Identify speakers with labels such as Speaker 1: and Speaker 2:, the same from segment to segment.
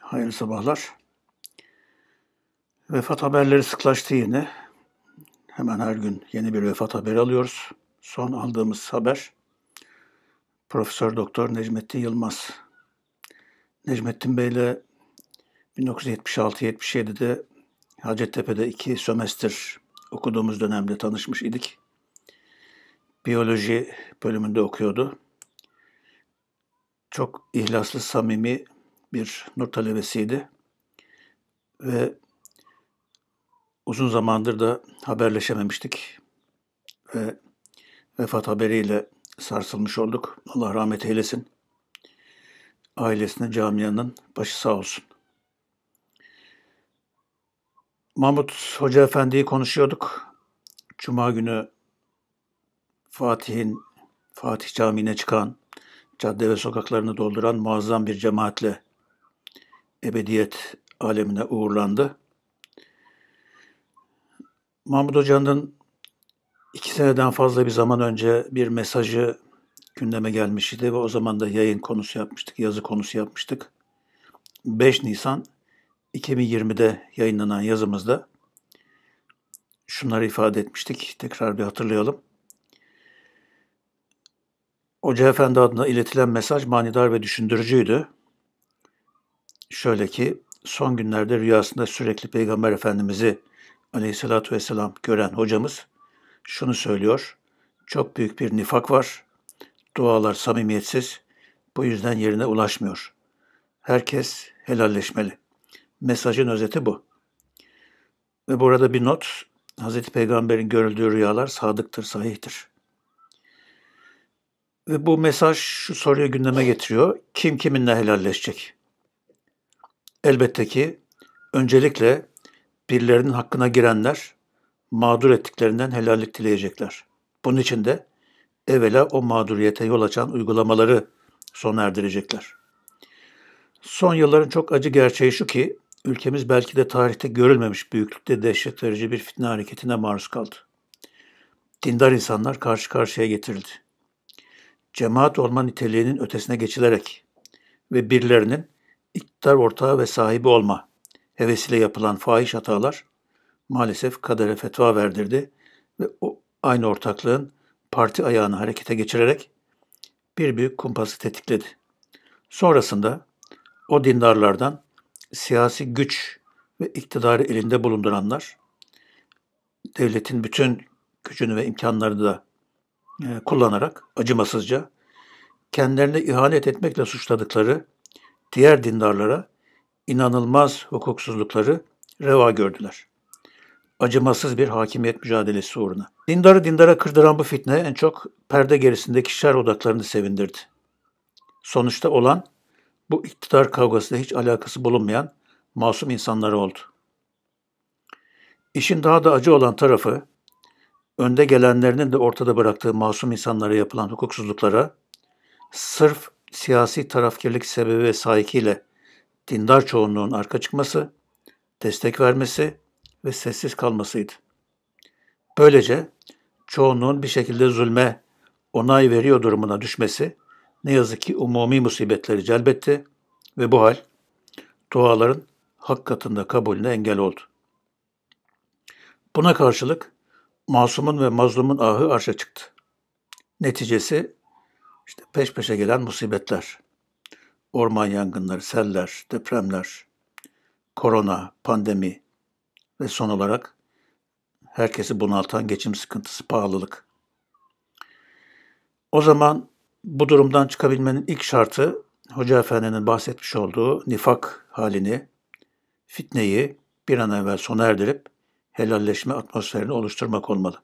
Speaker 1: Hayırlı sabahlar. Vefat haberleri sıklaştı yine. Hemen her gün yeni bir vefat haberi alıyoruz. Son aldığımız haber Profesör Doktor Necmettin Yılmaz. Necmettin Bey'le 1976-77'de Hacettepe'de 2 sömestr okuduğumuz dönemde tanışmış idik. Biyoloji bölümünde okuyordu. Çok ihlaslı, samimi bir nur talebesiydi. Ve uzun zamandır da haberleşememiştik. Ve vefat haberiyle sarsılmış olduk. Allah rahmet eylesin. Ailesine, camianın başı sağ olsun. Mahmut Hoca Efendi'yi konuşuyorduk. Cuma günü Fatih Camii'ne çıkan, cadde ve sokaklarını dolduran muazzam bir cemaatle ebediyet alemine uğurlandı. Mahmut Hoca'nın 2 seneden fazla bir zaman önce bir mesajı gündeme gelmişti ve o zaman da yayın konusu yapmıştık, yazı konusu yapmıştık. 5 Nisan 2020'de yayınlanan yazımızda şunları ifade etmiştik. Tekrar bir hatırlayalım. Hoca Efendi adına iletilen mesaj manidar ve düşündürücüydü. Şöyle ki, son günlerde rüyasında sürekli Peygamber Efendimiz'i aleyhissalatü vesselam gören hocamız şunu söylüyor. Çok büyük bir nifak var. Dualar samimiyetsiz. Bu yüzden yerine ulaşmıyor. Herkes helalleşmeli. Mesajın özeti bu. Ve burada bir not. Hazreti Peygamber'in görüldüğü rüyalar sadıktır, sahihtir. Ve bu mesaj şu soruyu gündeme getiriyor. Kim kiminle helalleşecek? Elbette ki öncelikle birilerinin hakkına girenler mağdur ettiklerinden helallik dileyecekler. Bunun için de evvela o mağduriyete yol açan uygulamaları sona erdirecekler. Son yılların çok acı gerçeği şu ki ülkemiz belki de tarihte görülmemiş büyüklükte dehşet verici bir fitne hareketine maruz kaldı. Dindar insanlar karşı karşıya getirildi. Cemaat olma niteliğinin ötesine geçilerek ve birilerinin iktidar ortağı ve sahibi olma hevesiyle yapılan fahiş hatalar maalesef kadere fetva verdirdi ve o aynı ortaklığın parti ayağını harekete geçirerek bir büyük kumpası tetikledi. Sonrasında o dindarlardan siyasi güç ve iktidarı elinde bulunduranlar, devletin bütün gücünü ve imkanlarını da kullanarak acımasızca kendilerine ihanet etmekle suçladıkları diğer dindarlara inanılmaz hukuksuzlukları reva gördüler. Acımasız bir hakimiyet mücadelesi uğruna. Dindarı dindara kırdıran bu fitne en çok perde gerisindeki şer odaklarını sevindirdi. Sonuçta olan bu iktidar kavgasıyla hiç alakası bulunmayan masum insanları oldu. İşin daha da acı olan tarafı, önde gelenlerinin de ortada bıraktığı masum insanlara yapılan hukuksuzluklara sırf siyasi tarafkirlik sebebi ve sahikiyle dindar çoğunluğun arka çıkması, destek vermesi ve sessiz kalmasıydı. Böylece çoğunluğun bir şekilde zulme onay veriyor durumuna düşmesi ne yazık ki umumi musibetleri celbetti ve bu hal duaların hak katında kabulüne engel oldu. Buna karşılık masumun ve mazlumun ahı arşa çıktı. Neticesi işte peş peşe gelen musibetler, orman yangınları, seller, depremler, korona, pandemi ve son olarak herkesi bunaltan geçim sıkıntısı, pahalılık. O zaman bu durumdan çıkabilmenin ilk şartı Hoca Efendi'nin bahsetmiş olduğu nifak halini, fitneyi bir an evvel sona erdirip helalleşme atmosferini oluşturmak olmalı.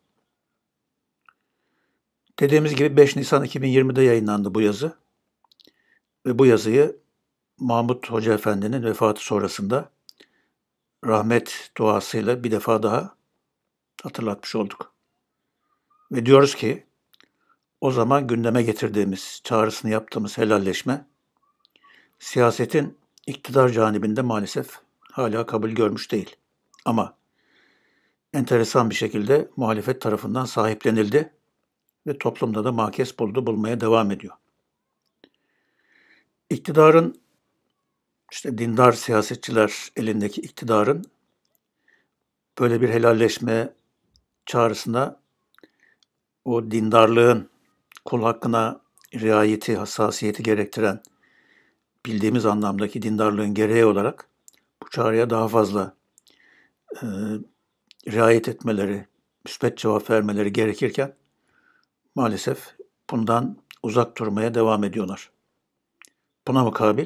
Speaker 1: Dediğimiz gibi 5 Nisan 2020'de yayınlandı bu yazı ve bu yazıyı Mahmut Hoca Efendi'nin vefatı sonrasında rahmet duasıyla bir defa daha hatırlatmış olduk. Ve diyoruz ki o zaman gündeme getirdiğimiz, çağrısını yaptığımız helalleşme siyasetin iktidar canibinde maalesef hala kabul görmüş değil. Ama enteresan bir şekilde muhalefet tarafından sahiplenildi ve toplumda da makes bulmaya devam ediyor. İktidarın işte dindar siyasetçiler elindeki iktidarın böyle bir helalleşme çağrısına o dindarlığın kul hakkına riayeti, hassasiyeti gerektiren bildiğimiz anlamdaki dindarlığın gereği olarak bu çağrıya daha fazla e, riayet etmeleri, müspet cevap vermeleri gerekirken maalesef bundan uzak durmaya devam ediyorlar. Buna mukabil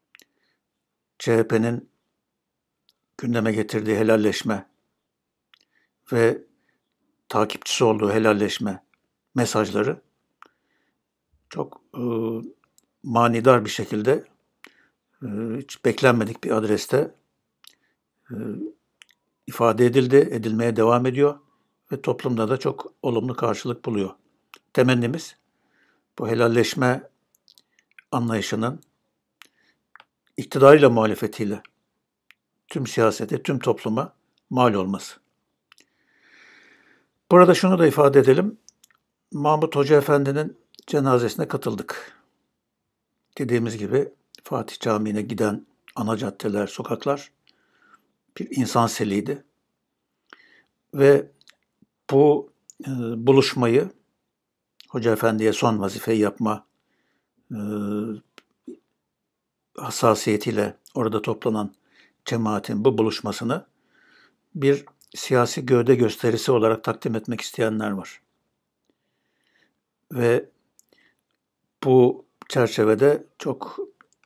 Speaker 1: CHP'nin gündeme getirdiği helalleşme ve takipçisi olduğu helalleşme mesajları çok manidar bir şekilde hiç beklenmedik bir adreste e, ifade edilmeye devam ediyor ve toplumda da çok olumlu karşılık buluyor. Temennimiz bu helalleşme anlayışının iktidarıyla muhalefetiyle tüm siyasete, tüm topluma mal olması. Burada şunu da ifade edelim. Mahmut Hoca Efendi'nin cenazesine katıldık. Dediğimiz gibi Fatih Camii'ne giden ana caddeler, sokaklar bir insan seliydi. Ve bu buluşmayı Hoca Efendi'ye son vazifeyi yapma hassasiyetiyle orada toplanan cemaatin bu buluşmasını bir siyasi gövde gösterisi olarak takdim etmek isteyenler var. Ve bu çerçevede çok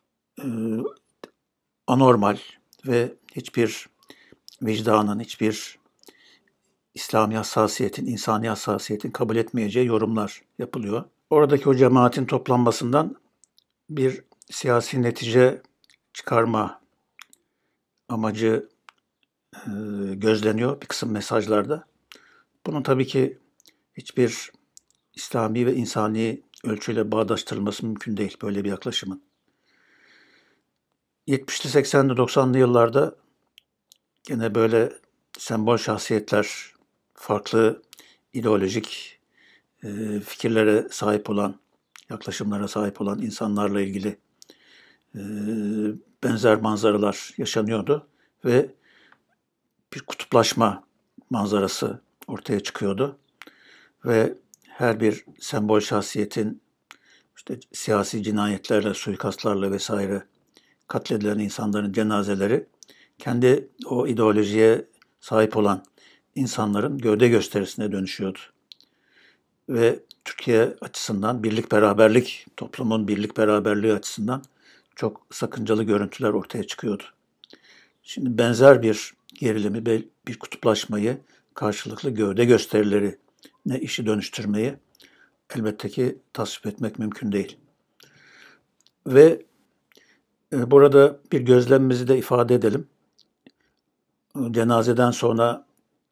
Speaker 1: anormal ve hiçbir vicdanın, hiçbir İslami hassasiyetin, insani hassasiyetin kabul etmeyeceği yorumlar yapılıyor. Oradaki o cemaatin toplanmasından bir siyasi netice çıkarma amacı gözleniyor bir kısım mesajlarda. Bunun tabii ki hiçbir İslami ve insani ölçüyle bağdaştırılması mümkün değil böyle bir yaklaşımın. 70'li 80'li 90'lı yıllarda gene böyle sembol şahsiyetler, farklı ideolojik fikirlere sahip olan, yaklaşımlara sahip olan insanlarla ilgili benzer manzaralar yaşanıyordu ve bir kutuplaşma manzarası ortaya çıkıyordu. Ve her bir sembol şahsiyetin işte siyasi cinayetlerle, suikastlarla vesaire katledilen insanların cenazeleri kendi o ideolojiye sahip olan insanların gövde gösterisine dönüşüyordu. Ve Türkiye açısından birlik beraberlik, toplumun birlik beraberliği açısından çok sakıncalı görüntüler ortaya çıkıyordu. Şimdi benzer bir gerilimi, bir kutuplaşmayı, karşılıklı gövde gösterileri ne işi dönüştürmeyi elbette ki tasvip etmek mümkün değil. Ve burada bir gözlemimizi de ifade edelim. Cenazeden sonra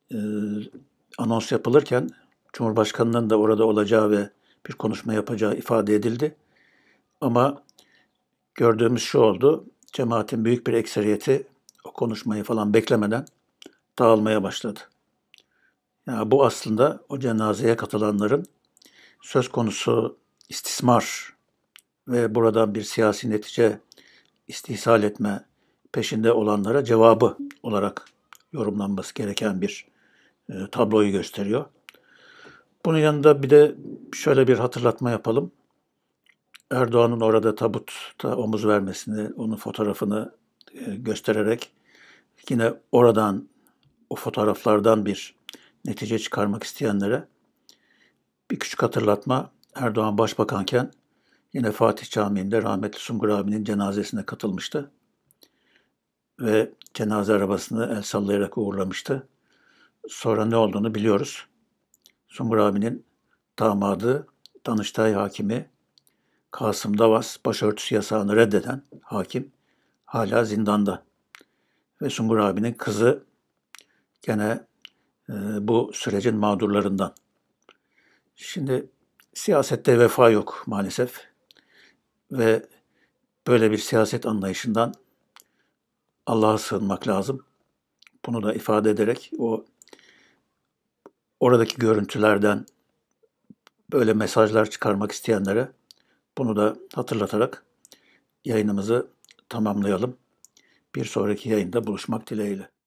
Speaker 1: anons yapılırken Cumhurbaşkanı'nın da orada olacağı ve bir konuşma yapacağı ifade edildi. Ama gördüğümüz şu oldu, cemaatin büyük bir ekseriyeti o konuşmayı falan beklemeden dağılmaya başladı. Yani bu aslında o cenazeye katılanların söz konusu istismar ve buradan bir siyasi netice istihsal etme peşinde olanlara cevabı olarak yorumlanması gereken bir tabloyu gösteriyor. Bunun yanında bir de şöyle bir hatırlatma yapalım. Erdoğan'ın orada tabutta omuz vermesini, onun fotoğrafını göstererek yine oradan, o fotoğraflardan bir netice çıkarmak isteyenlere bir küçük hatırlatma. Erdoğan başbakanken yine Fatih Camii'nde rahmetli Sungur abinin cenazesine katılmıştı. Ve cenaze arabasını el sallayarak uğurlamıştı. Sonra ne olduğunu biliyoruz. Sungur abinin damadı, Danıştay hakimi Kasım Davas, başörtüsü yasağını reddeden hakim hala zindanda. Ve Sungur abinin kızı gene bu sürecin mağdurlarından. Şimdi siyasette vefa yok maalesef. Ve böyle bir siyaset anlayışından Allah'a sığınmak lazım. Bunu da ifade ederek oradaki görüntülerden böyle mesajlar çıkarmak isteyenlere bunu da hatırlatarak yayınımızı tamamlayalım. Bir sonraki yayında buluşmak dileğiyle.